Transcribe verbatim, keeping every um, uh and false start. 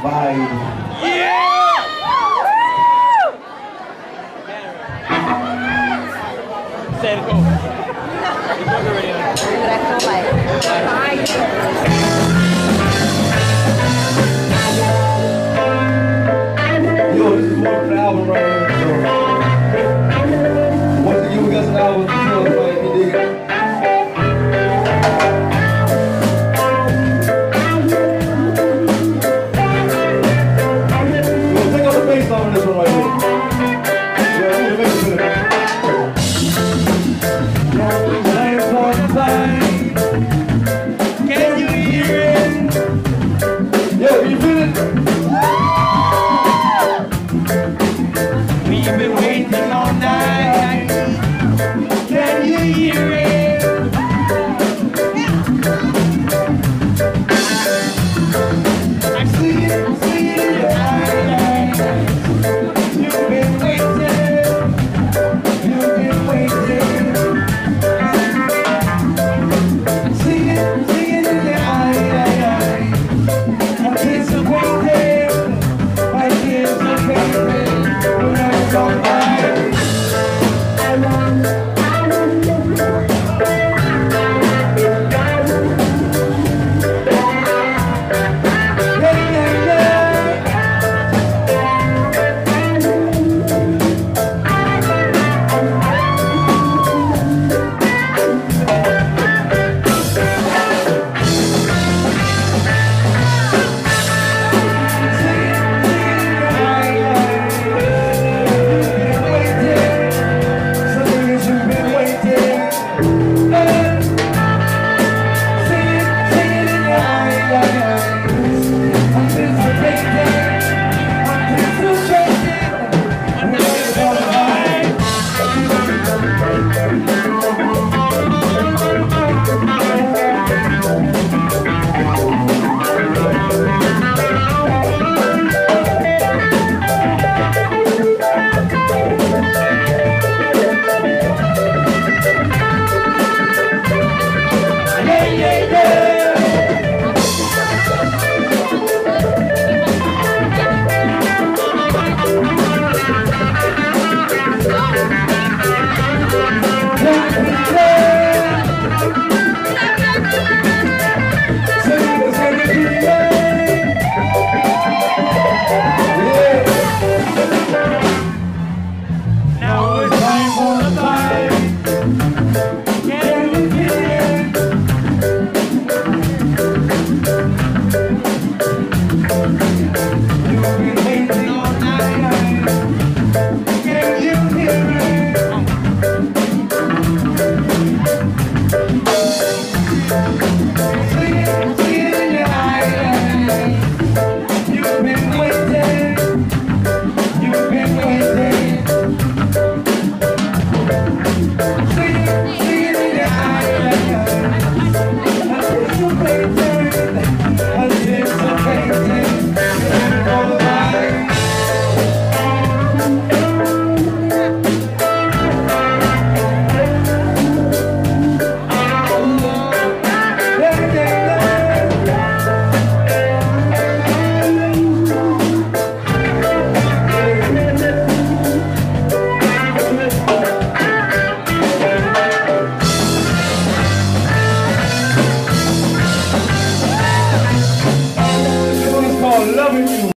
vibe. Yeah! Set go. Yo, this is one for the album right here. So, once again, we got some albums to tell us about if you dig it. On this one right here. Yeah, I'm gonna make it better. Can you hear it? Yeah, can you feel it? We've been waiting all night. Can you hear it? I see it, I see it in your eyes. You've been waiting, you've been waiting. I see it, see it in your eyes. Anticipating, anticipating. When I come by, I want, I want